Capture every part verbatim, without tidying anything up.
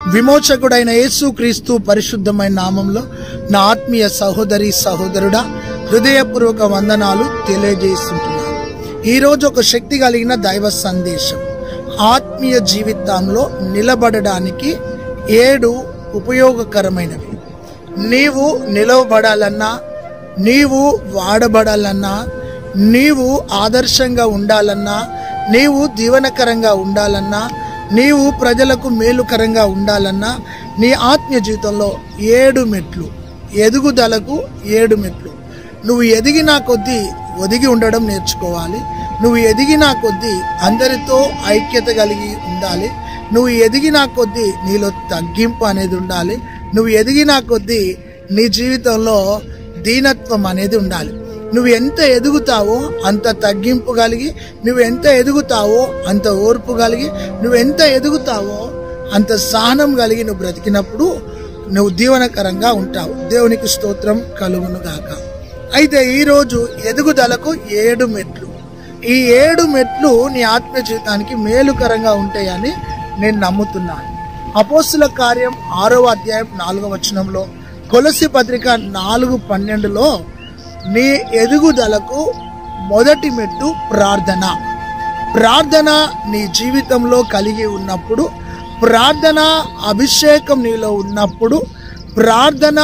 విమోచకుడైన యేసుక్రీస్తు పరిశుద్ధమైన నామంలో నా ఆత్మీయ సహోదరి సహోదరుడా హృదయపూర్వక వందనాలు తెలియజేస్తుంటున్నాను. ఈరోజు ఒక శక్తి కలిగిన దైవ సందేశం. ఆత్మీయ జీవితంలో నిలబడడానికి ఏడు ఉపయోగకరమైనవి. నీవు నిలవబడాలన్నా, నీవు వాడబడాలన్నా, నీవు ఆదర్శంగా ఉండాలన్నా, నీవు దీవెనకరంగా ఉండాలన్నా, నీవు ప్రజలకు మేలుకరంగా ఉండాలన్నా, నీ ఆత్మీయ జీవితంలో ఏడు మెట్లు, ఎదుగుదలకు ఏడు మెట్లు. నువ్వు ఎదిగినా కొద్దీ ఒదిగి ఉండడం నేర్చుకోవాలి. నువ్వు ఎదిగినా కొద్దీ అందరితో ఐక్యత కలిగి ఉండాలి. నువ్వు ఎదిగినా కొద్దీ నీలో తగ్గింపు అనేది ఉండాలి. నువ్వు ఎదిగినా కొద్దీ నీ జీవితంలో దీనత్వం అనేది ఉండాలి. నువ్వు ఎంత ఎదుగుతావో అంత తగ్గింపు కలిగి, నువ్వు ఎంత ఎదుగుతావో అంత ఓర్పు కలిగి, నువ్వు ఎంత ఎదుగుతావో అంత సహనం కలిగి నువ్వు బ్రతికినప్పుడు నువ్వు దీవెనకరంగా ఉంటావు. దేవునికి స్తోత్రం కలుగును గాక. అయితే ఈరోజు ఎదుగుదలకు ఏడు మెట్లు. ఈ ఏడు మెట్లు నీ ఆత్మ జీవితానికి మేలుకరంగా ఉంటాయని నేను నమ్ముతున్నాను. అపోస్తుల కార్యం ఆరవ అధ్యాయం నాలుగవ వచనంలో, కొలస్సీ పత్రిక నాలుగు పన్నెండులో నీ ఎదుగుదలకు మొదటి మెట్టు ప్రార్థన. ప్రార్థన నీ జీవితంలో కలిగి ఉన్నప్పుడు, ప్రార్థన అభిషేకం నీలో ఉన్నప్పుడు, ప్రార్థన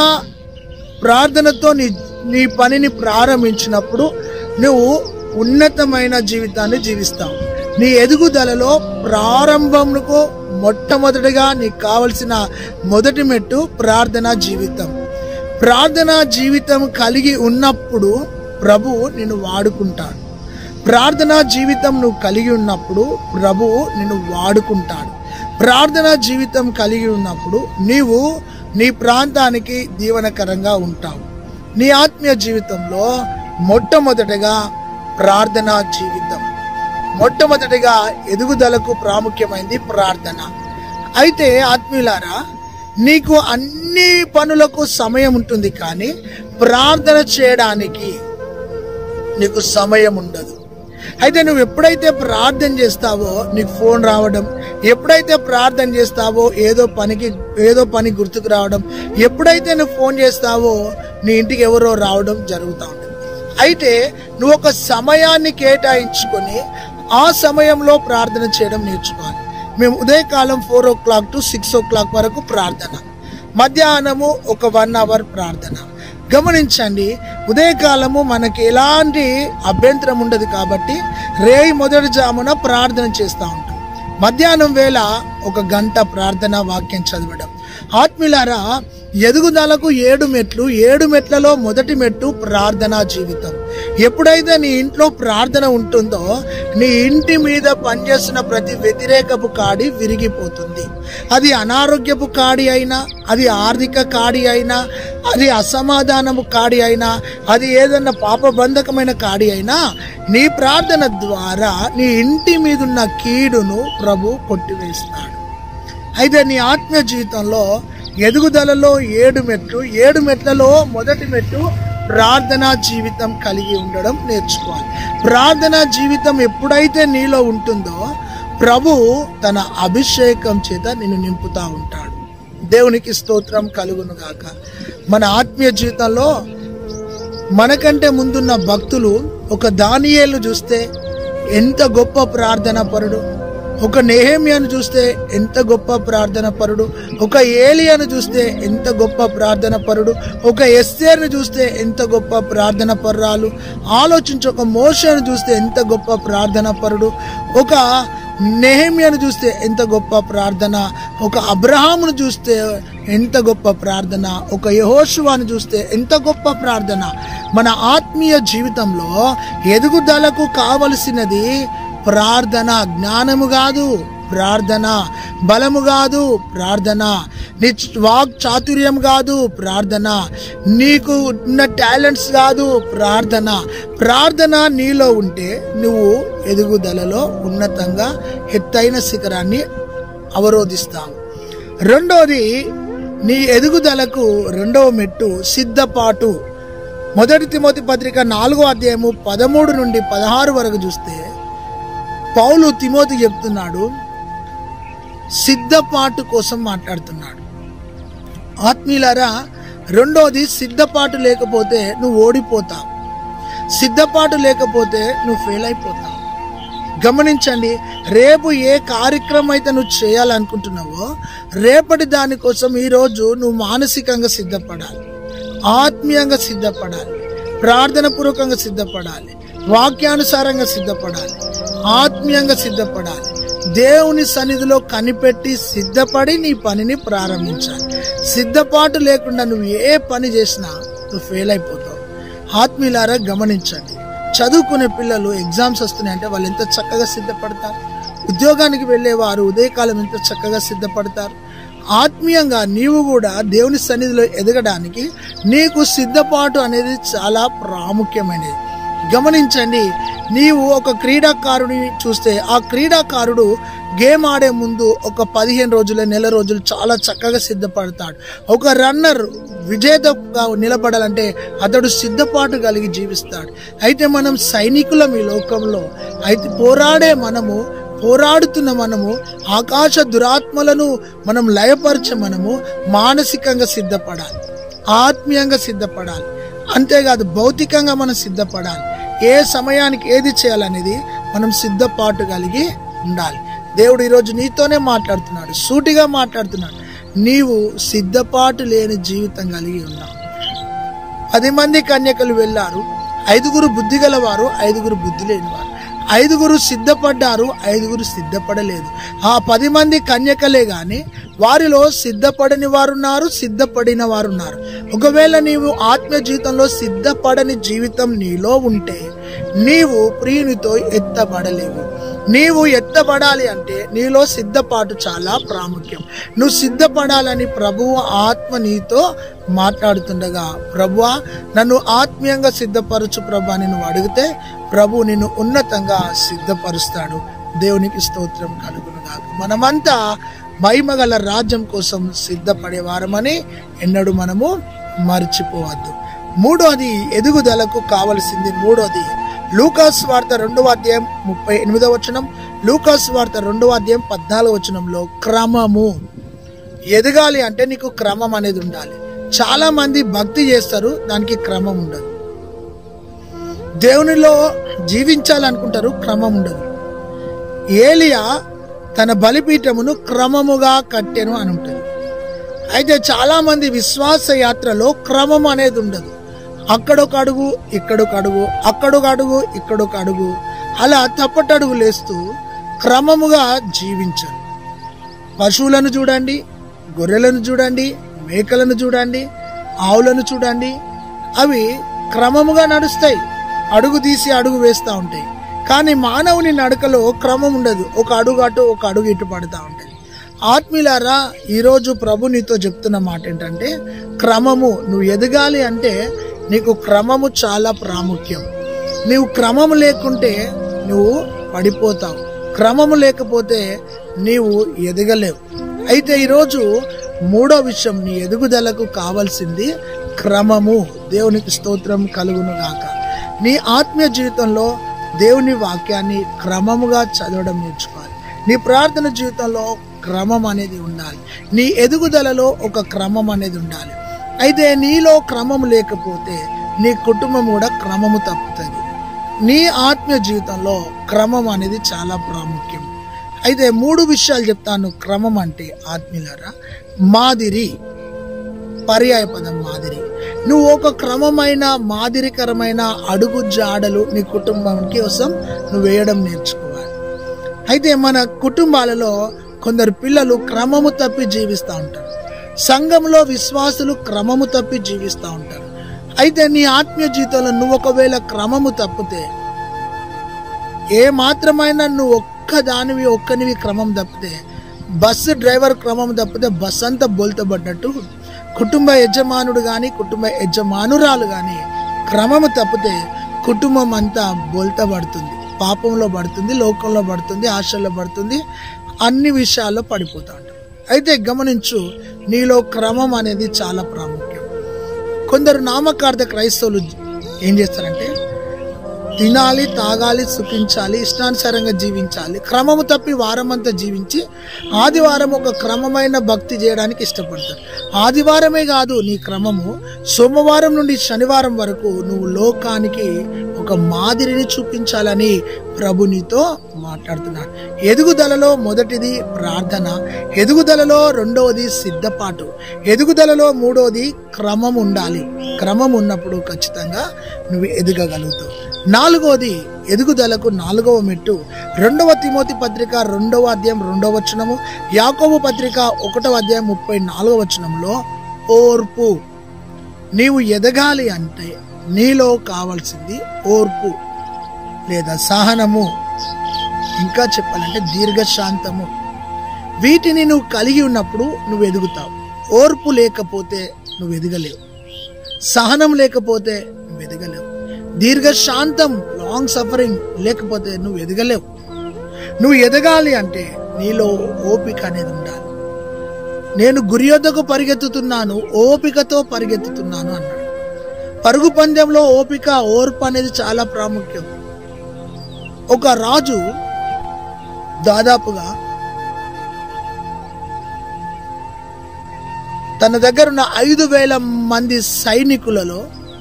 ప్రార్థనతో నీ నీ పనిని ప్రారంభించినప్పుడు నువ్వు ఉన్నతమైన జీవితాన్ని జీవిస్తావు. నీ ఎదుగుదలలో ప్రారంభంకు మొట్టమొదటిగా నీకు కావలసిన మొదటి మెట్టు ప్రార్థనా జీవితం. ప్రార్థనా జీవితం కలిగి ఉన్నప్పుడు ప్రభువు నిన్ను వాడుకుంటాడు. ప్రార్థనా జీవితం నువ్వు కలిగి ఉన్నప్పుడు ప్రభువు నిన్ను వాడుకుంటాడు. ప్రార్థనా జీవితం కలిగి ఉన్నప్పుడు నీవు నీ ప్రాంతానికి దీవెనకరంగా ఉంటావు. నీ ఆత్మీయ జీవితంలో మొట్టమొదటిగా ప్రార్థనా జీవితం, మొట్టమొదటిగా ఎదుగుదలకు ప్రాముఖ్యమైనది ప్రార్థన. అయితే ఆత్మీయులారా, నీకు అన్ని పనులకు సమయం ఉంటుంది, కానీ ప్రార్థన చేయడానికి నీకు సమయం ఉండదు. అయితే నువ్వు ఎప్పుడైతే ప్రార్థన చేస్తావో నీకు ఫోన్ రావడం, ఎప్పుడైతే ప్రార్థన చేస్తావో ఏదో పనికి ఏదో పని గుర్తుకు రావడం, ఎప్పుడైతే నువ్వు ఫోన్ చేస్తావో నీ ఇంటికి ఎవరో రావడం జరుగుతూ ఉంటుంది. అయితే నువ్వు ఒక సమయాన్ని కేటాయించుకొని ఆ సమయంలో ప్రార్థన చేయడం నేర్చుకోవాలి. మేము ఉదయకాలం four o'clock to six o'clock వరకు ప్రార్థన, మధ్యాహ్నము ఒక వన్ అవర్ ప్రార్థన. గమనించండి, ఉదయకాలము మనకి ఎలాంటి అభ్యంతరం ఉండదు కాబట్టి రేయి మొదటి జామున ప్రార్థన చేస్తూ ఉంటాం. మధ్యాహ్నం వేళ ఒక గంట ప్రార్థన, వాక్యం చదవడం. ఆత్మీయులారా, ఎదుగుదలకు ఏడు మెట్లు. ఏడు మెట్లలో మొదటి మెట్టు ప్రార్థనా జీవితం. ఎప్పుడైతే నీ ఇంట్లో ప్రార్థన ఉంటుందో నీ ఇంటి మీద పనిచేస్తున్న ప్రతి వ్యతిరేకపు కాడి విరిగిపోతుంది. అది అనారోగ్యపు కాడి అయినా, అది ఆర్థిక కాడి అయినా, అది అసమాధానపు కాడి అయినా, అది ఏదన్నా పాపబంధకమైన కాడి అయినా, నీ ప్రార్థన ద్వారా నీ ఇంటి మీద ఉన్న కీడును ప్రభు కొట్టివేస్తాడు. అయితే నీ ఆత్మీయ జీవితంలో ఎదుగుదలలో ఏడు మెట్లు. ఏడు మెట్లలో మొదటి మెట్టు ప్రార్థనా జీవితం కలిగి ఉండడం నేర్చుకోవాలి. ప్రార్థనా జీవితం ఎప్పుడైతే నీలో ఉంటుందో ప్రభు తన అభిషేకం చేత నిన్ను నింపుతా ఉంటాడు. దేవునికి స్తోత్రం కలుగును గాక. మన ఆత్మీయ జీవితంలో మనకంటే ముందున్న భక్తులు, ఒక దానియేలు చూస్తే ఎంత గొప్ప ప్రార్థన పరుడు, ఒక నెహెమ్యాను చూస్తే ఎంత గొప్ప ప్రార్థన పరుడు, ఒక ఏలియాను చూస్తే ఎంత గొప్ప ప్రార్థన పరుడు, ఒక ఎస్తేర్ను చూస్తే ఎంత గొప్ప ప్రార్థన పరురాలు. ఆలోచించి, ఒక మోషేను చూస్తే ఎంత గొప్ప ప్రార్థన పరుడు, ఒక నెహెమ్యాను చూస్తే ఎంత గొప్ప ప్రార్థన, ఒక అబ్రహామును చూస్తే ఎంత గొప్ప ప్రార్థన, ఒక యెహోషువను చూస్తే ఎంత గొప్ప ప్రార్థన. మన ఆత్మీయ జీవితంలో ఎదుగుదలకు కావలసినది ప్రార్థన. జ్ఞానము కాదు ప్రార్థన, బలము కాదు ప్రార్థన, నీ వాక్ చాతుర్యం కాదు ప్రార్థన, నీకు ఉన్న టాలెంట్స్ కాదు ప్రార్థన. ప్రార్థన నీలో ఉంటే నువ్వు ఎదుగుదలలో ఉన్నతంగా ఎత్తైన శిఖరాన్ని అవరోధిస్తావు. రెండోది, నీ ఎదుగుదలకు రెండవ మెట్టు సిద్ధపాటు. మొదటి తిమోతి పత్రిక నాలుగో అధ్యాయము పదమూడు నుండి పదహారు వరకు చూస్తే పౌలు తిమోతి చెప్తున్నాడు, సిద్ధపాటు కోసం మాట్లాడుతున్నాడు. ఆత్మీయులారా, రెండోది సిద్ధపాటు లేకపోతే నువ్వు ఓడిపోతావు. సిద్ధపాటు లేకపోతే నువ్వు ఫెయిల్ అయిపోతావు. గమనించండి, రేపు ఏ కార్యక్రమం అయితే నువ్వు చేయాలనుకుంటున్నావో రేపటి దానికోసం ఈరోజు నువ్వు మానసికంగా సిద్ధపడాలి, ఆత్మీయంగా సిద్ధపడాలి, ప్రార్థన పూర్వకంగా సిద్ధపడాలి, వాక్యానుసారంగా సిద్ధపడాలి, ఆత్మీయంగా సిద్ధపడాలి. దేవుని సన్నిధిలో కనిపెట్టి సిద్ధపడి నీ పనిని ప్రారంభించాలి. సిద్ధపాటు లేకుండా నువ్వు ఏ పని చేసినా నువ్వు ఫెయిల్ అయిపోతావు. ఆత్మీయులారా, గమనించండి, చదువుకునే పిల్లలు ఎగ్జామ్స్ వస్తున్నాయంటే వాళ్ళు ఎంత చక్కగా సిద్ధపడతారు. ఉద్యోగానికి వెళ్ళేవారు ఉదయకాలం ఎంత చక్కగా సిద్ధపడతారు. ఆత్మీయంగా నీవు కూడా దేవుని సన్నిధిలో ఎదగడానికి నీకు సిద్ధపాటు అనేది చాలా ప్రాముఖ్యమైనది. గమనించండి, నీవు ఒక క్రీడాకారుడిని చూస్తే ఆ క్రీడాకారుడు గేమ్ ఆడే ముందు ఒక పదిహేను రోజులు నెల రోజులు చాలా చక్కగా సిద్ధపడతాడు. ఒక రన్నర్ విజేతగా నిలబడాలంటే అతడు సిద్ధపాటు కలిగి జీవిస్తాడు. అయితే మనం సైనికులం ఈ లోకంలో. అయితే పోరాడే మనము పోరాడుతున్న మనము ఆకాశ దురాత్మలను మనం లయపరిచే మనము మానసికంగా సిద్ధపడాలి, ఆత్మీయంగా సిద్ధపడాలి. అంతేకాదు భౌతికంగా మనం సిద్ధపడాలి. ఏ సమయానికి ఏది చేయాలనేది మనం సిద్ధపాటు కలిగి ఉండాలి. దేవుడు ఈరోజు నీతోనే మాట్లాడుతున్నాడు, సూటిగా మాట్లాడుతున్నాడు. నీవు సిద్ధపాటు లేని జీవితం కలిగి ఉన్నావు. పది మంది కన్యకలు వెళ్ళారు, ఐదుగురు బుద్ధి గలవారు, ఐదుగురు బుద్ధి లేనివారు. ఐదుగురు సిద్ధపడ్డారు, ఐదుగురు సిద్ధపడలేదు. ఆ పది మంది కన్యకలే గాని వారిలో సిద్ధపడని వారున్నారు, సిద్ధపడిన వారున్నారు. ఒకవేళ నీవు ఆత్మ జీవితంలో సిద్ధపడని జీవితం నీలో ఉంటే నీవు ప్రియునితో ఎత్తబడలేవు. నీవు ఎత్తబడాలి అంటే నీలో సిద్ధపాటు చాలా ప్రాముఖ్యం. నువ్వు సిద్ధపడాలని ప్రభువు ఆత్మ నీతో మాట్లాడుతుండగా, ప్రభువా నన్ను ఆత్మీయంగా సిద్ధపరచు ప్రభు అని నువ్వు అడిగితే ప్రభు నిన్ను ఉన్నతంగా సిద్ధపరుస్తాడు. దేవునికి స్తోత్రం కలుగును గాక. మనమంతా మహిమగల రాజ్యం కోసం సిద్ధపడే వారమని ఎన్నడూ మనము మర్చిపోవద్దు. మూడోది ఎదుగుదలకు కావలసింది. మూడోది లూకాసు వార్త రెండవ అధ్యాయం ముప్పై ఎనిమిదవ వచనం, లూకాసు వార్త రెండవ అధ్యాయం పద్నాలుగవ వచనంలో క్రమము. ఎదగాలి అంటే నీకు క్రమం అనేది ఉండాలి. చాలా మంది భక్తి చేస్తారు, దానికి క్రమం ఉండదు. దేవునిలో జీవించాలనుకుంటారు, క్రమం ఉండదు. ఏలియా తన బలిపీఠమును క్రమముగా కట్టెను అని ఉంటుంది. అయితే చాలా మంది విశ్వాస యాత్రలో క్రమం అనేది ఉండదు. అక్కడొక అడుగు, ఇక్కడొక అడుగు, అక్కడొక అడుగు, ఇక్కడొక అడుగు, అలా తప్పటడుగు లేస్తూ క్రమముగా జీవించరు. పశువులను చూడండి, గొర్రెలను చూడండి, మేకలను చూడండి, ఆవులను చూడండి, అవి క్రమముగా నడుస్తాయి, అడుగు తీసి అడుగు వేస్తూ ఉంటాయి. కానీ మానవుని నడకలో క్రమం ఉండదు. ఒక అడుగు అటు, ఒక అడుగు ఇటు పడుతూ ఉంటుంది. ఆత్మీయులారా, ఈరోజు ప్రభు నీతో చెప్తున్న మాట ఏంటంటే క్రమము. నువ్వు ఎదగాలి అంటే నీకు క్రమము చాలా ప్రాముఖ్యం. నువ్వు క్రమము లేకుంటే నువ్వు పడిపోతావు. క్రమము లేకపోతే నీవు ఎదగలేవు. అయితే ఈరోజు మూడో విషయం, నీ ఎదుగుదలకు కావాల్సింది క్రమము. దేవునికి స్తోత్రం కలుగును గాక. నీ ఆత్మీయ జీవితంలో దేవుని వాక్యాన్ని క్రమముగా చదవడం నేర్చుకోవాలి. నీ ప్రార్థన జీవితంలో క్రమం అనేది ఉండాలి. నీ ఎదుగుదలలో ఒక క్రమం అనేది ఉండాలి. అయితే నీలో క్రమం లేకపోతే నీ కుటుంబం కూడా క్రమము తప్పుతుంది. నీ ఆత్మీయ జీవితంలో క్రమం అనేది చాలా ప్రాముఖ్యం. అయితే మూడు విషయాలు చెప్తాను. క్రమం అంటే ఆత్మీయులారా మాదిరి, పర్యాయ పదం మాదిరి. నువ్వు ఒక క్రమమైన మాదిరికరమైన అడుగు జాడలు నీ కుటుంబానికి కోసం నువ్వు వేయడం నేర్చుకోవాలి. అయితే మన కుటుంబాలలో కొందరు పిల్లలు క్రమము తప్పి జీవిస్తూ ఉంటారు. సంఘంలో విశ్వాసులు క్రమము తప్పి జీవిస్తూ ఉంటారు. అయితే నీ ఆత్మీయ జీవితంలో నువ్వు ఒకవేళ క్రమము తప్పితే, ఏ మాత్రమైనా నువ్వు ఒక్క దానివి ఒక్కనివి క్రమం తప్పితే, బస్సు డ్రైవర్ క్రమం తప్పితే బస్ అంతా బోల్తబడ్డట్టు, కుటుంబ యజమానుడు కానీ కుటుంబ యజమానురాలు కానీ క్రమము తప్పితే కుటుంబం అంతా బోల్తబడుతుంది, పాపంలో పడుతుంది, లోకంలో పడుతుంది, ఆశల్లో పడుతుంది, అన్ని విషయాల్లో పడిపోతా ఉంటాం. అయితే గమనించు, నీలో క్రమం అనేది చాలా ప్రాముఖ్యం. కొందరు నామకార్థ క్రైస్తవులు ఏం చేస్తారంటే తినాలి, తాగాలి, సుఖించాలి, ఇష్టానుసారంగా జీవించాలి. క్రమము తప్పి వారమంతా జీవించి ఆదివారం ఒక క్రమమైన భక్తి చేయడానికి ఇష్టపడతారు. ఆదివారమే కాదు నీ క్రమము, సోమవారం నుండి శనివారం వరకు నువ్వు లోకానికి ఒక మాదిరిని చూపించాలని ప్రభు నీతో మాట్లాడుతున్నాడు. ఎదుగుదలలో మొదటిది ప్రార్థన, ఎదుగుదలలో రెండవది సిద్ధపాటు, ఎదుగుదలలో మూడవది క్రమం ఉండాలి. క్రమం ఉన్నప్పుడు ఖచ్చితంగా నువ్వు ఎదగగలుగుతావు. నాలుగవది ఎదుగుదలకు నాలుగవ మెట్టు రెండవ తిమోతి పత్రిక రెండవ అధ్యాయం రెండవ వచనము, యాకోబు పత్రిక ఒకటవ అధ్యాయం ముప్పై నాలుగవ వచనంలో ఓర్పు. నీవు ఎదగాలి అంటే నీలో కావాల్సింది ఓర్పు లేదా సహనము, ఇంకా చెప్పాలంటే దీర్ఘశాంతము. వీటిని నువ్వు కలిగి ఉన్నప్పుడు నువ్వు ఎదుగుతావు. ఓర్పు లేకపోతే నువ్వు ఎదగలేవు, సహనం లేకపోతే నువ్వు ఎదగలేవు, దీర్ఘశాంతం లాంగ్ సఫరింగ్ లేకపోతే నువ్వు ఎదగలేవు. నువ్వు ఎదగాలి అంటే నీలో ఓపిక అనేది ఉండాలి. నేను గురి యొద్దకు పరిగెత్తుతున్నాను, ఓపికతో పరిగెత్తుతున్నాను అన్నాడు. పరుగు పందెంలో ఓపిక, ఓర్పు అనేది చాలా ప్రాముఖ్యం. ఒక రాజు దాదాపుగా తన దగ్గర ఉన్న ఐదు వేల మంది సైనికులలో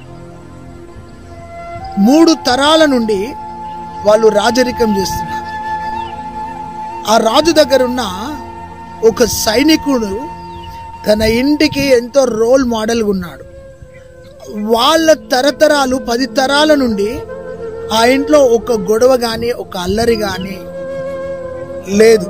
మూడు తరాల నుండి వాళ్ళు రాజరికం చేస్తున్నారు. ఆ రాజు దగ్గరున్న ఒక సైనికుడు తన ఇంటికి ఎంతో రోల్ మోడల్గా ఉన్నాడు. వాళ్ళ తరతరాలు పది తరాల నుండి ఆ ఇంట్లో ఒక గొడవ కానీ ఒక అల్లరి కానీ లేదు.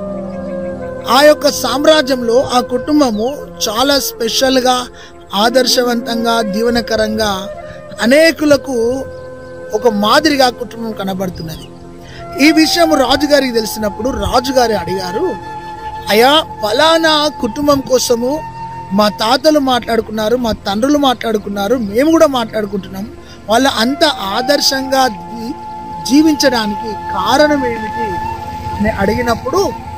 ఆ యొక్క సామ్రాజ్యంలో ఆ కుటుంబము చాలా స్పెషల్గా, ఆదర్శవంతంగా, దీవెనకరంగా, అనేకులకు ఒక మాదిరిగా కుటుంబం కనబడుతున్నది. ఈ విషయం రాజుగారికి తెలిసినప్పుడు రాజుగారి అడిగారు, అయ్యా ఫలానా కుటుంబం కోసము మా తాతలు మాట్లాడుకున్నారు, మా తండ్రులు మాట్లాడుకున్నారు, మేము కూడా మాట్లాడుకుంటున్నాం, వాళ్ళ అంత ఆదర్శంగా జీవించడానికి కారణం ఏమిటి అని అడిగినప్పుడు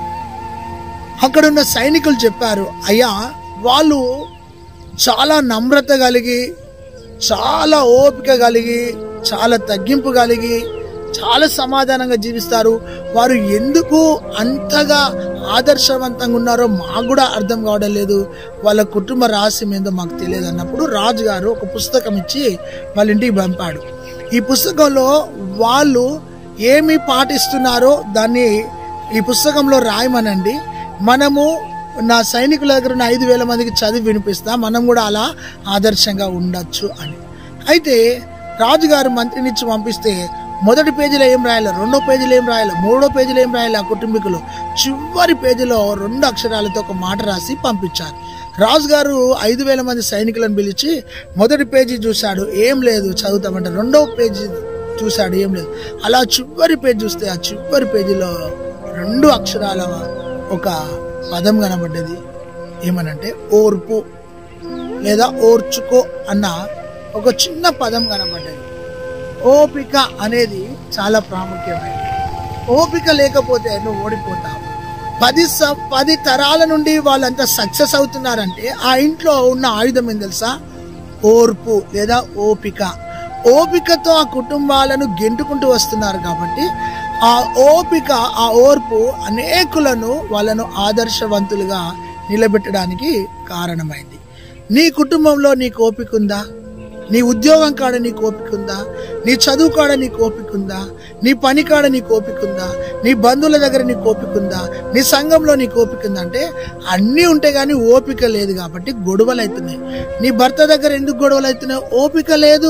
అక్కడున్న సైనికులు చెప్పారు, అయ్యా వాళ్ళు చాలా నమ్రత కలిగి, చాలా ఓపిక కలిగి, చాలా తగ్గింపు కలిగి, చాలా సమాధానంగా జీవిస్తారు. వారు ఎందుకు అంతగా ఆదర్శవంతంగా ఉన్నారో మాకు కూడా అర్థం కావడం లేదు, వాళ్ళ కుటుంబ రహస్యం ఏందో మాకు తెలియదు అన్నప్పుడు రాజుగారు ఒక పుస్తకం ఇచ్చి వాళ్ళ ఇంటికి పంపాడు. ఈ పుస్తకంలో వాళ్ళు ఏమి పాటిస్తున్నారో దాన్ని ఈ పుస్తకంలో రాయమనండి, మనము నా సైనికుల దగ్గర ఉన్న ఐదు వేల మందికి చదివి వినిపిస్తా, మనం కూడా అలా ఆదర్శంగా ఉండొచ్చు అని. అయితే రాజుగారు మంత్రినిచ్చి పంపిస్తే మొదటి పేజీలో ఏం రాయాలి, రెండో పేజీలో ఏం రాయాలి, మూడో పేజీలో ఏం రాయాలి, ఆ కుటుంబీకులు చివరి పేజీలో రెండు అక్షరాలతో ఒక మాట రాసి పంపించారు. రాజుగారు ఐదు వేల మంది సైనికులను పిలిచి మొదటి పేజీ చూశాడు, ఏం లేదు చదువుతామంటే, రెండో పేజీ చూశాడు, ఏం లేదు. అలా చివరి పేజీ చూస్తే ఆ చివరి పేజీలో రెండు అక్షరాల ఒక పదం కనబడ్డది. ఏమనంటే ఓర్పు లేదా ఓర్చుకో అన్న ఒక చిన్న పదం కనబడ్డది. ఓపిక అనేది చాలా ప్రాముఖ్యమైనది. ఓపిక లేకపోతే నువ్వు ఓడిపోతావు. పది పది తరాల నుండి వాళ్ళంతా సక్సెస్ అవుతున్నారంటే ఆ ఇంట్లో ఉన్న ఆయుధం ఏం తెలుసా? ఓర్పు లేదా ఓపిక. ఓపికతో ఆ కుటుంబాలను గెంటుకుంటూ వస్తున్నారు కాబట్టి ఆ ఓపిక, ఆ ఓర్పు అనేకులను వాళ్ళను ఆదర్శవంతులుగా నిలబెట్టడానికి కారణమైంది. నీ కుటుంబంలో నీకు ఓపిక ఉందా? నీ ఉద్యోగం కాడ నీకు ఓపిక ఉందా? నీ చదువు కాడ నీకు ఓపిక ఉందా? నీ పని కాడ నీకు ఓపిక ఉందా? నీ బంధువుల దగ్గర నీకు ఓపిక ఉందా? నీ సంఘంలో నీకు ఓపిక ఉందా? అంటే అన్నీ ఉంటే గానీ ఓపిక లేదు కాబట్టి గొడవలు అవుతున్నాయి. నీ భర్త దగ్గర ఎందుకు గొడవలు అవుతున్నాయి? ఓపిక లేదు.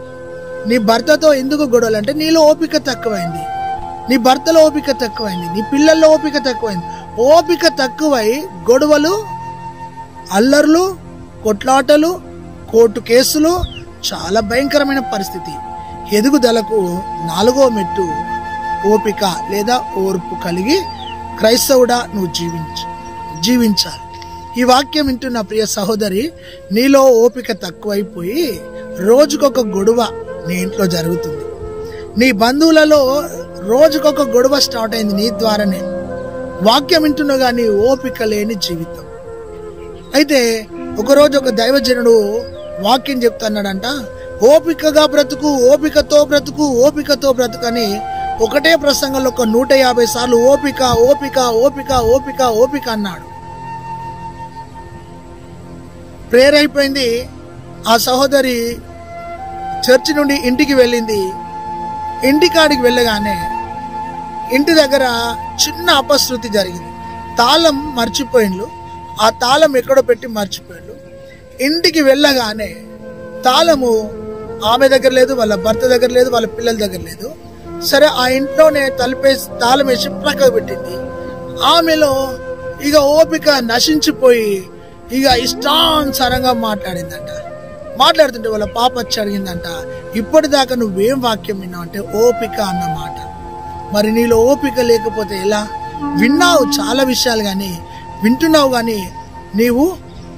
నీ భర్తతో ఎందుకు గొడవలు అంటే నీలో ఓపిక తక్కువైంది, నీ భర్తలో ఓపిక తక్కువైంది, నీ పిల్లల్లో ఓపిక తక్కువైంది. ఓపిక తక్కువై గొడవలు, అల్లర్లు, కొట్లాటలు, కోర్టు కేసులు, చాలా భయంకరమైన పరిస్థితి. ఎదుగుదలకు నాలుగో మెట్టు ఓపిక లేదా ఓర్పు కలిగి క్రైస్తవుడా నువ్వు జీవించు జీవించాలి. ఈ వాక్యం వింటున్న ప్రియ సహోదరి, నీలో ఓపిక తక్కువైపోయి రోజుకొక గొడవ నీ ఇంట్లో జరుగుతుంది. నీ బంధువులలో రోజుకొక గొడవ స్టార్ట్ అయింది నీ ద్వారానే. వాక్యం వింటున్నా కానీ ఓపిక లేని జీవితం. అయితే ఒకరోజు ఒక దైవజనుడు వాక్యం చెప్తున్నాడంట, ఓపికగా బ్రతుకు, ఓపికతో బ్రతుకు, ఓపికతో బ్రతుకని ఒకటే ప్రసంగంలో ఒక నూట యాభై సార్లు ఓపిక ఓపిక ఓపిక ఓపిక ఓపిక అన్నాడు. ప్రేయర్ అయిపోయింది. ఆ సహోదరి చర్చి నుండి ఇంటికి వెళ్ళింది. ఇంటికాడికి వెళ్ళగానే ఇంటి దగ్గర చిన్న అపశృతి జరిగింది. తాళం మర్చిపోయిండ్లు. ఆ తాళం ఎక్కడో పెట్టి మర్చిపోయిండ్లు. ఇంటికి వెళ్ళగానే తాళము ఆమె దగ్గర లేదు, వాళ్ళ భర్త దగ్గర లేదు, వాళ్ళ పిల్లల దగ్గర లేదు. సరే ఆ ఇంట్లోనే తలుపేసి తాళం వేసి ప్రక్కకు పెట్టింది. ఆమెలో ఇక ఓపిక నశించిపోయి ఇక ఇష్టానుసారంగా మాట్లాడిందంట. మాట్లాడుతుంటే వాళ్ళ పాప వచ్చి అడిగిందంట, ఇప్పటిదాకా నువ్వేం వాక్యం విన్నావు అంటే ఓపిక అన్నమాట. మరి నీలో ఓపిక లేకపోతే ఎలా? విన్నావు చాలా విషయాలు కానీ, వింటున్నావు కానీ నీవు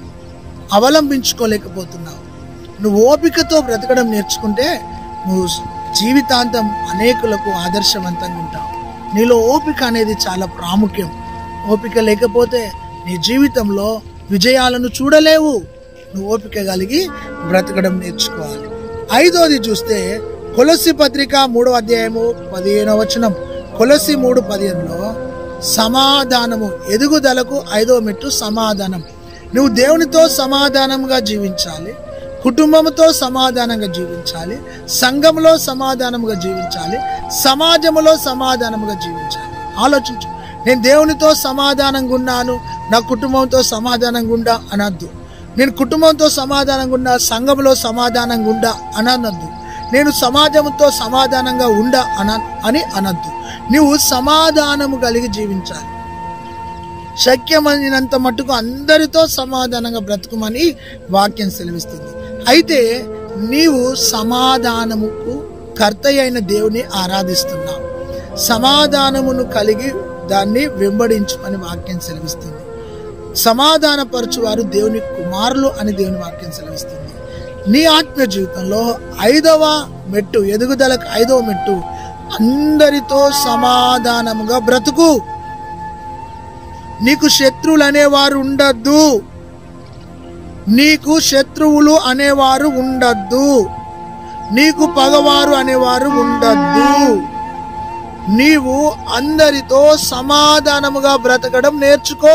అవలంబించుకోలేకపోతున్నావు. నువ్వు ఓపికతో బ్రతకడం నేర్చుకుంటే నువ్వు జీవితాంతం అనేకులకు ఆదర్శవంతంగా ఉంటావు. నీలో ఓపిక అనేది చాలా ప్రాముఖ్యం. ఓపిక లేకపోతే నీ జీవితంలో విజయాలను చూడలేవు. నువ్వు ఓపిక కలిగి బ్రతకడం నేర్చుకోవాలి. ఐదోది చూస్తే కొలస్సీ పత్రిక మూడవ అధ్యాయము పదిహేనవ వచనం. కొలస్సీ మూడు పదిహేనులో సమాధానము, ఎదుగుదలకు ఐదో మెట్టు సమాధానం. నువ్వు దేవునితో సమాధానంగా జీవించాలి, కుటుంబంతో సమాధానంగా జీవించాలి, సంఘంలో సమాధానంగా జీవించాలి, సమాజంలో సమాధానంగా జీవించాలి. ఆలోచించు. నేను దేవునితో సమాధానంగా ఉన్నాను, నా కుటుంబంతో సమాధానంగా ఉండా అనద్దు. నేను కుటుంబంతో సమాధానంగా ఉన్నా, సంఘంలో సమాధానంగా ఉండా అనద్దు. నేను సమాజంతో సమాధానంగా ఉండా అన అని అనద్దు. నువ్వు సమాధానము కలిగి జీవించాలి. శక్యమైనంత మట్టుకు అందరితో సమాధానంగా బ్రతుకుమని వాక్యం సెలవిస్తుంది. అయితే నీవు సమాధానముకు కర్త అయిన దేవుని ఆరాధిస్తున్నావు. సమాధానమును కలిగి దాన్ని వెంబడించమని వాక్యం సెలవిస్తుంది. సమాధానపరచు వారు దేవుని కుమారులు అని దేవుని వాక్యం సెలవిస్తుంది. నీ ఆత్మ జీవితంలో ఐదవ మెట్టు, ఎదుగుదలకు ఐదవ మెట్టు, అందరితో సమాధానముగా బ్రతుకు. నీకు శత్రువులు అనేవారు ఉండద్దు. నీకు శత్రువులు అనేవారు ఉండద్దు. నీకు పగవారు అనేవారు ఉండద్దు. నీవు అందరితో సమాధానముగా బ్రతకడం నేర్చుకో.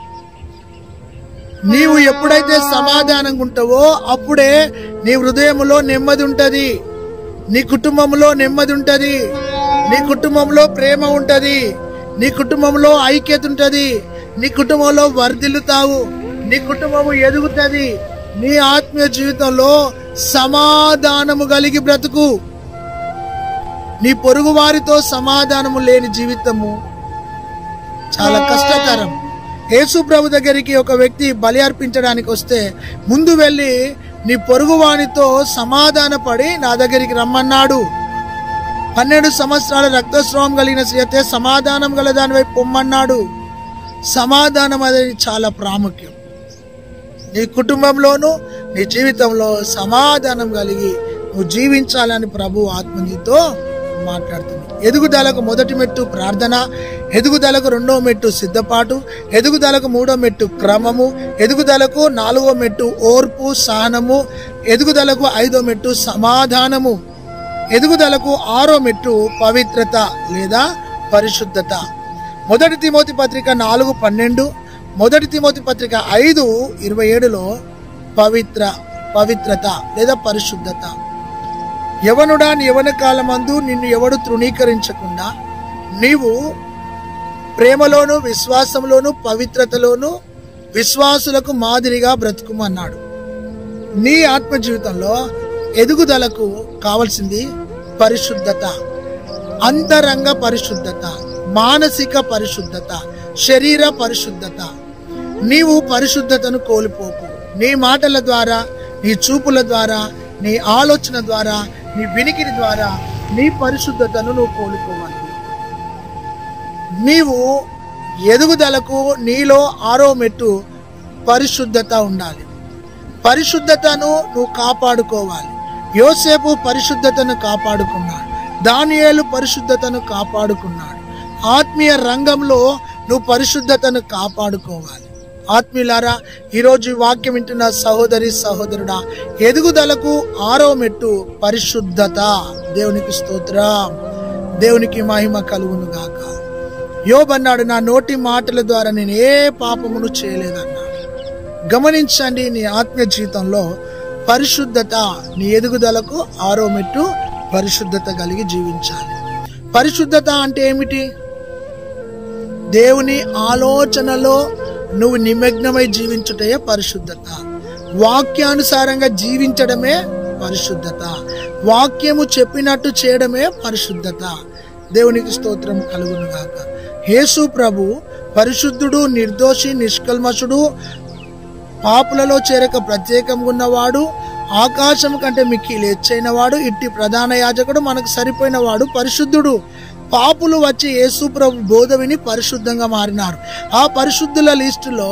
నీవు ఎప్పుడైతే సమాధానంగా ఉంటావో అప్పుడే నీ హృదయంలో నెమ్మది ఉంటది, నీ కుటుంబంలో నెమ్మది ఉంటది, నీ కుటుంబంలో ప్రేమ ఉంటది, నీ కుటుంబంలో ఐక్యత ఉంటది, నీ కుటుంబంలో వర్ధిల్లుతావు, నీ కుటుంబము ఎదుగుతుంది. నీ ఆత్మీయ జీవితంలో సమాధానము కలిగి బ్రతుకు. నీ పొరుగు వారితో సమాధానము లేని జీవితము చాలా కష్టతరం. యేసు ప్రభు దగ్గరికి ఒక వ్యక్తి బలి అర్పించడానికి వస్తే ముందు వెళ్ళి నీ పొరుగు వానితో సమాధాన పడి నా దగ్గరికి రమ్మన్నాడు. పన్నెండు సంవత్సరాల రక్తస్రావం కలిగిన స్త్రీ సమాధానం గల దాని వైపు పొమ్మన్నాడు. సమాధానం అనేది చాలా ప్రాముఖ్యం. నీ కుటుంబంలోనూ నీ జీవితంలో సమాధానం కలిగి నువ్వు జీవించాలని ప్రభు ఆత్మ నీతో మాట్లాడుతుంది. ఎదుగుదలకు మొదటి మెట్టు ప్రార్థన, ఎదుగుదలకు రెండో మెట్టు సిద్ధపాటు, ఎదుగుదలకు మూడో మెట్టు క్రమము, ఎదుగుదలకు నాలుగో మెట్టు ఓర్పు సహనము, ఎదుగుదలకు ఐదో మెట్టు సమాధానము, ఎదుగుదలకు ఆరో మెట్టు పవిత్రత లేదా పరిశుద్ధత. మొదటి తిమోతి పత్రిక నాలుగు పన్నెండు, మొదటి తిమోతి పత్రిక ఐదు ఇరవై ఏడులో పవిత్ర పవిత్రత లేదా పరిశుద్ధత. యవనుడా యవన కాలమందు నిన్ను ఎవడు తృణీకరించకుండా నీవు ప్రేమలోను విశ్వాసంలోను పవిత్రతలోను విశ్వాసులకు మాదిరిగా బ్రతుకుమన్నాడు. నీ ఆత్మ జీవితంలో ఎదుగుదలకు కావాల్సింది పరిశుద్ధత, అంతరంగ పరిశుద్ధత, మానసిక పరిశుద్ధత, శరీర పరిశుద్ధత. నీవు పరిశుద్ధతను కోల్పోకు. నీ మాటల ద్వారా, నీ చూపుల ద్వారా, నీ ఆలోచన ద్వారా, నీ వినికిడి ద్వారా నీ పరిశుద్ధతను నువ్వు కోల్పోవాలి. నీవు ఎదుగుదలకు నీలో ఆరో మెట్టు పరిశుద్ధత ఉండాలి. పరిశుద్ధతను నువ్వు కాపాడుకోవాలి. యోసేపు పరిశుద్ధతను కాపాడుకున్నాడు, దానియేలు పరిశుద్ధతను కాపాడుకున్నాడు. ఆత్మీయ రంగంలో నువ్వు పరిశుద్ధతను కాపాడుకోవాలి. ఆత్మీయులారా, ఈరోజు ఈ వాక్యం వింటున్న సహోదరి సహోదరుడా, ఎదుగుదలకు ఆరో మెట్టు పరిశుద్ధత. దేవునికి స్తోత్రం, దేవునికి మహిమ కలుగును గాక. యోబు అన్నాడు, నా నోటి మాటల ద్వారా నేను ఏ పాపమును చేయలేదన్నాడు. గమనించండి, నీ ఆత్మీయ జీవితంలో పరిశుద్ధత, నీ ఎదుగుదలకు ఆరో మెట్టు పరిశుద్ధత కలిగి జీవించాలి. పరిశుద్ధత అంటే ఏమిటి? దేవుని ఆలోచనలో నువ్వు నిమగ్నమై జీవించుటే పరిశుద్ధత. వాక్యానుసారంగా జీవించడమే పరిశుద్ధత. వాక్యము చెప్పినట్టు చేయడమే పరిశుద్ధత. దేవునికి స్తోత్రం కలుగును గాక. యేసు ప్రభు పరిశుద్ధుడు, నిర్దోషి, నిష్కల్మషుడు, పాపులలో చేరక ప్రత్యేకంగా ఉన్నవాడు, ఆకాశం కంటే మిక్కిలి ఎచ్చైన వాడు, ఇట్టి ప్రధాన యాజకుడు, మనకు సరిపోయిన వాడు, పరిశుద్ధుడు. పాపులు వచ్చి యేసు ప్రభు బోధ విని పరిశుద్ధంగా మారినారు. ఆ పరిశుద్ధుల లిస్టులో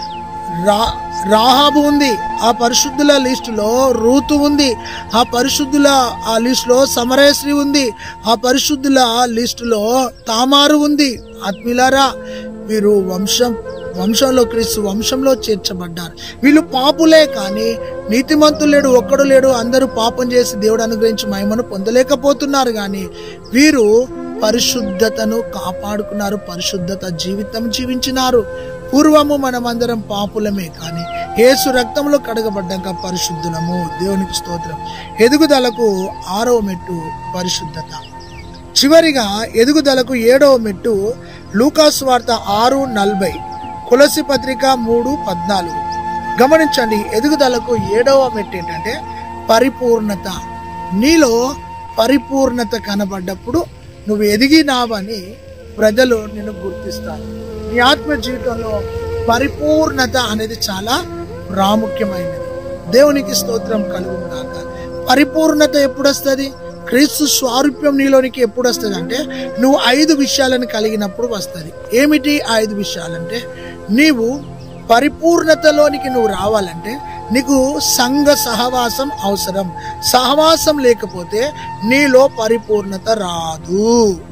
రా రాహాబు ఉంది, ఆ పరిశుద్ధుల లిస్టులో రూతు ఉంది, ఆ పరిశుద్ధుల ఆ లిస్టులో సమరయశ్రీ ఉంది, ఆ పరిశుద్ధుల లిస్టులో తామారు ఉంది. ఆత్మీయులారా, వీరు వంశం వంశంలో క్రీస్తు వంశంలో చేర్చబడ్డారు. వీళ్ళు పాపులే, కానీ నీతిమంతులు లేడు, ఒక్కడు లేడు. అందరూ పాపం చేసి దేవుడు అనుగ్రహించి మహిమను పొందలేకపోతున్నారు, కానీ వీరు పరిశుద్ధతను కాపాడుకున్నారు, పరిశుద్ధత జీవితం జీవించినారు. పూర్వము మనమందరం పాపులమే, కానీ యేసు రక్తంలో కడగబడ్డాక పరిశుద్ధులము. దేవునికి స్తోత్రం. ఎదుగుదలకు ఆరవ మెట్టు పరిశుద్ధత. చివరిగా ఎదుగుదలకు ఏడవ మెట్టు లూకాసు వార్త ఆరు నలభై, కొలసి పత్రిక మూడు పద్నాలుగు. గమనించండి, ఎదుగుదలకు ఏడవ మెట్టు ఏంటంటే పరిపూర్ణత. నీలో పరిపూర్ణత కనబడ్డప్పుడు నువ్వు ఎదిగినావని ప్రజలు నిన్ను గుర్తిస్తారు. నీ ఆత్మ జీవితంలో పరిపూర్ణత అనేది చాలా ప్రాముఖ్యమైనది. దేవునికి స్తోత్రం కలుగును గాక. పరిపూర్ణత ఎప్పుడు వస్తుంది? క్రీస్తు స్వారూప్యం నీలోనికి ఎప్పుడు వస్తుంది అంటే నువ్వు ఐదు విషయాలను కలిగినప్పుడు వస్తుంది. ఏమిటి ఐదు విషయాలంటే, నీవు పరిపూర్ణతలోనికి నువ్వు రావాలంటే నీకు సంఘ సహవాసం అవసరం. సహవాసం లేకపోతే నీలో పరిపూర్ణత రాదు,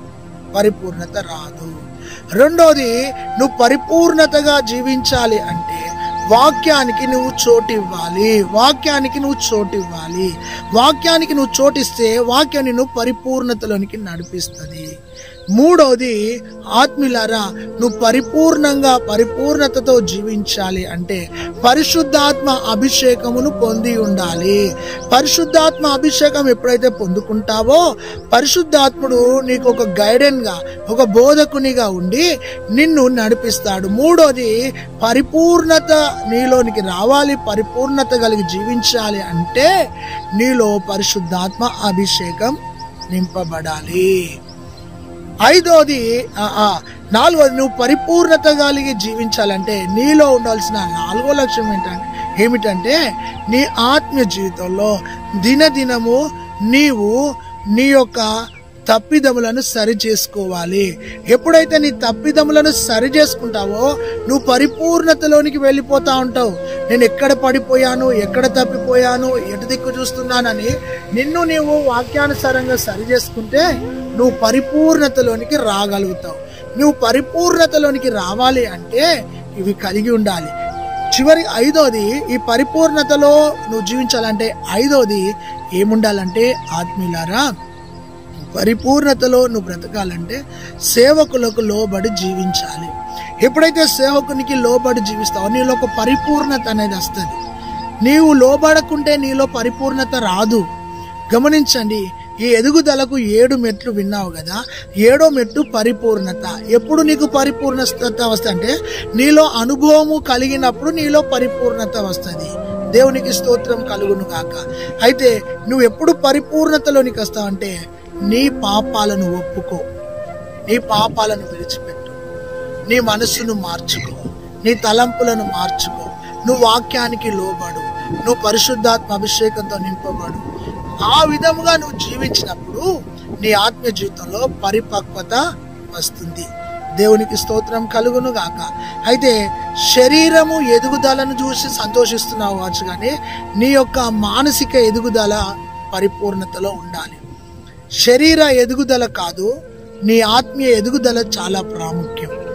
పరిపూర్ణత రాదు. రెండోది, నువ్వు పరిపూర్ణతగా జీవించాలి అంటే వాక్యానికి నువ్వు చోటు ఇవ్వాలి. వాక్యానికి నువ్వు చోటు ఇవ్వాలి. వాక్యానికి నువ్వు చోటిస్తే వాక్యం నిన్ను పరిపూర్ణతలోనికి నడిపిస్తుంది. మూడవది, ఆత్మీయులారా, నువ్వు పరిపూర్ణంగా పరిపూర్ణతతో జీవించాలి అంటే పరిశుద్ధాత్మ అభిషేకమును పొంది ఉండాలి. పరిశుద్ధాత్మ అభిషేకం ఎప్పుడైతే పొందుకుంటావో పరిశుద్ధాత్ముడు నీకు ఒక గైడెన్ గా, ఒక బోధకునిగా ఉండి నిన్ను నడిపిస్తాడు. మూడోది, పరిపూర్ణత నీలోనికి రావాలి, పరిపూర్ణత కలిగి జీవించాలి అంటే నీలో పరిశుద్ధాత్మ అభిషేకం నింపబడాలి. ఐదోది నాలుగోది, నువ్వు పరిపూర్ణత కలిగి జీవించాలంటే నీలో ఉండాల్సిన నాలుగో లక్ష్యం ఏంటంటే ఏమిటంటే నీ ఆత్మీయ జీవితంలో దినదినము నీవు నీ యొక్క తప్పిదములను సరి చేసుకోవాలి. ఎప్పుడైతే నీ తప్పిదములను సరి చేసుకుంటావో నువ్వు పరిపూర్ణతలోనికి వెళ్ళిపోతా ఉంటావు. నేను ఎక్కడ పడిపోయాను, ఎక్కడ తప్పిపోయాను, ఎటు దిక్కు చూస్తున్నానని నిన్ను నీవు వాక్యానుసారంగా సరి చేసుకుంటే నువ్వు పరిపూర్ణతలోనికి రాగలుగుతావు. నువ్వు పరిపూర్ణతలోనికి రావాలి అంటే ఇవి కలిగి ఉండాలి. చివరి ఐదోది, ఈ పరిపూర్ణతలో నువ్వు జీవించాలంటే ఐదోది ఏముండాలంటే ఆత్మీయులారా, పరిపూర్ణతలో నువ్వు బ్రతకాలంటే సేవకులకు లోబడి జీవించాలి. ఎప్పుడైతే సేవకునికి లోబడి జీవిస్తావో నీలో ఒక పరిపూర్ణత అనేది వస్తుంది. నీవు లోబడకుంటే నీలో పరిపూర్ణత రాదు. గమనించండి, ఈ ఎదుగుదలకు ఏడు మెట్లు విన్నావు కదా, ఏడో మెట్టు పరిపూర్ణత. ఎప్పుడు నీకు పరిపూర్ణత వస్తుంది అంటే నీలో అనుభవము కలిగినప్పుడు నీలో పరిపూర్ణత వస్తుంది. దేవునికి స్తోత్రం కలుగును గాక. అయితే నువ్వు ఎప్పుడు పరిపూర్ణతలోనికి వస్తావంటే నీ పాపాలను ఒప్పుకో, నీ పాపాలను విడిచిపెట్టు, నీ మనస్సును మార్చుకో, నీ తలంపులను మార్చుకో, నువ్వు వాక్యానికి లోబడు, నువ్వు పరిశుద్ధాత్మ అభిషేకంతో నింపబడు. ఆ విధముగా నువ్వు జీవించినప్పుడు నీ ఆత్మీయ జీవితంలో పరిపక్వత వస్తుంది. దేవునికి స్తోత్రం కలుగును గాక. అయితే శరీరము ఎదుగుదలను చూసి సంతోషిస్తున్నావు వచ్చు, కానీ నీ యొక్క మానసిక ఎదుగుదల పరిపూర్ణతలో ఉండాలి. శరీర ఎదుగుదల కాదు, నీ ఆత్మీయ ఎదుగుదల చాలా ప్రాముఖ్యం.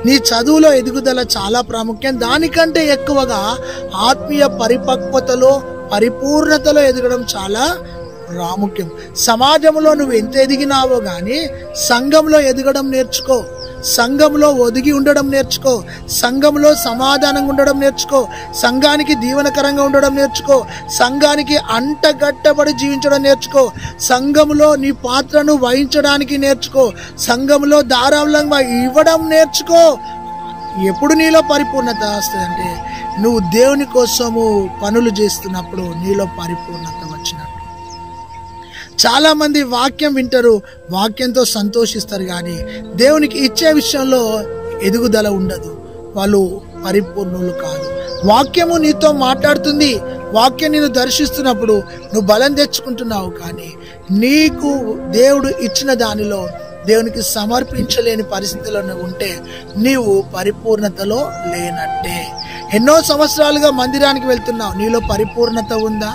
నీ చదువులో ఎదుగుదల చాలా ప్రాముఖ్యం. దానికంటే ఎక్కువగా ఆత్మీయ పరిపక్వతలో పరిపూర్ణతలో ఎదగడం చాలా ప్రాముఖ్యం. సమాజంలో నువ్వు ఎంత ఎదిగినావో గాని సంఘంలో ఎదగడం నేర్చుకో. సంఘంలో ఒదిగి ఉండడం నేర్చుకో. సంఘంలో సమాధానంగా ఉండడం నేర్చుకో. సంఘానికి దీవెనకరంగా ఉండడం నేర్చుకో. సంఘానికి అంటగట్టబడి జీవించడం నేర్చుకో. సంఘంలో నీ పాత్రను వహించడానికి నేర్చుకో. సంఘంలో ధారాళంగా ఇవ్వడం నేర్చుకో. ఎప్పుడు నీలో పరిపూర్ణత వస్తుందంటే నువ్వు దేవుని కోసము పనులు చేస్తున్నప్పుడు నీలో పరిపూర్ణత వచ్చినట్టు. చాలా మంది వాక్యం వింటారు, వాక్యంతో సంతోషిస్తారు, కానీ దేవునికి ఇచ్చే విషయంలో ఎదుగుదల ఉండదు. వాళ్ళు పరిపూర్ణులు కాదు. వాక్యము నీతో మాట్లాడుతుంది. వాక్యం నిన్ను దర్శిస్తున్నప్పుడు నువ్వు బలం తెచ్చుకుంటున్నావు, కానీ నీకు దేవుడు ఇచ్చిన దానిలో దేవునికి సమర్పించలేని పరిస్థితిలో నువ్వు ఉంటే నీవు పరిపూర్ణతలో లేనట్టే. ఎన్నో సంవత్సరాలుగా మందిరానికి వెళ్తున్నావు, నీలో పరిపూర్ణత ఉందా?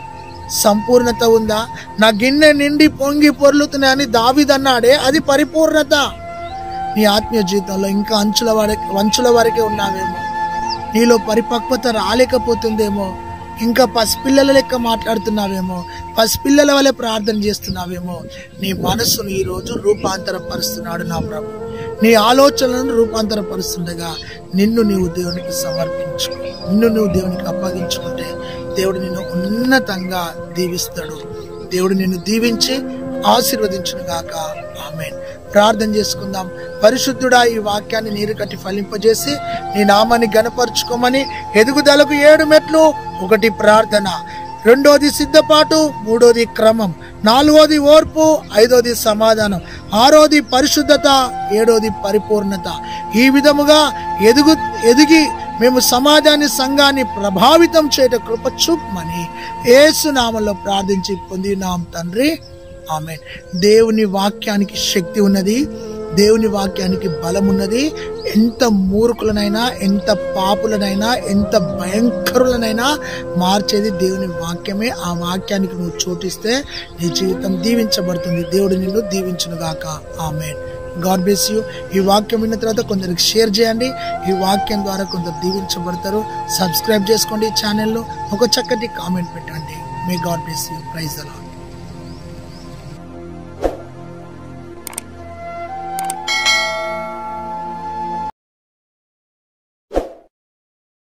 సంపూర్ణత ఉందా? నా గిన్నె నిండి పొంగి పొర్లుతున్నాయని దావీదు అన్నాడే, అది పరిపూర్ణత. నీ ఆత్మీయ జీవితంలో ఇంకా అంచుల వరకు వంచుల వరకే ఉన్నావేమో. నీలో పరిపక్వత రాలేకపోతుందేమో. ఇంకా పసిపిల్లల లెక్క మాట్లాడుతున్నావేమో. పసిపిల్లల వల్లే ప్రార్థన చేస్తున్నావేమో. నీ మనసును ఈరోజు రూపాంతరపరుస్తున్నాడు నా ప్రభు. నీ ఆలోచనలను రూపాంతరపరుస్తుండగా నిన్ను నీవు దేవునికి సమర్పించు. నిన్ను నువ్వు దేవునికి అప్పగించుకుంటే దేవుడు నిన్ను ఉన్నతంగా దీవిస్తాడు. దేవుడు నిన్ను దీవించి ఆశీర్వదించును గాక. ఆమేన్. ప్రార్థన చేసుకుందాం. పరిశుద్ధుడా, ఈ వాక్యాన్ని నీరు కట్టి ఫలింపజేసి నీ నామాన్ని గణపరుచుకోమని. ఎదుగుదలకు ఏడు మెట్లు. ఒకటి ప్రార్థన, రెండోది సిద్ధపాటు, మూడోది క్రమం, నాలుగోది ఓర్పు, ఐదోది సమాధానం, ఆరోది పరిశుద్ధత, ఏడోది పరిపూర్ణత. ఈ విధముగా ఎదుగు ఎదిగి మేము సమాజాన్ని సంఘాన్ని ప్రభావితం చేయట కృప చూపమని యేసు నామములో ప్రార్థించి పొందినాం తండ్రి. ఆమేన్. దేవుని వాక్యానికి శక్తి ఉన్నది. దేవుని వాక్యానికి బలం ఉన్నది. ఎంత మూర్ఖులనైనా, ఎంత పాపులనైనా, ఎంత భయంకరులనైనా మార్చేది దేవుని వాక్యమే. ఆ వాక్యానికి నువ్వు చోటిస్తే నీ జీవితం దీవించబడుతుంది. దేవుడు నిన్ను దీవించును గాక. ఆమేన్. God bless you. ఈ వాక్యం విన్న తర్వాత కొందరికి షేర్ చేయండి. ఈ వాక్యం ద్వారా కొందరు దీవించబడతారు. సబ్స్క్రైబ్ చేసుకోండి ఛానల్ను. ఒక చక్కటి కామెంట్ పెట్టండి. May God bless you. Praise the lord.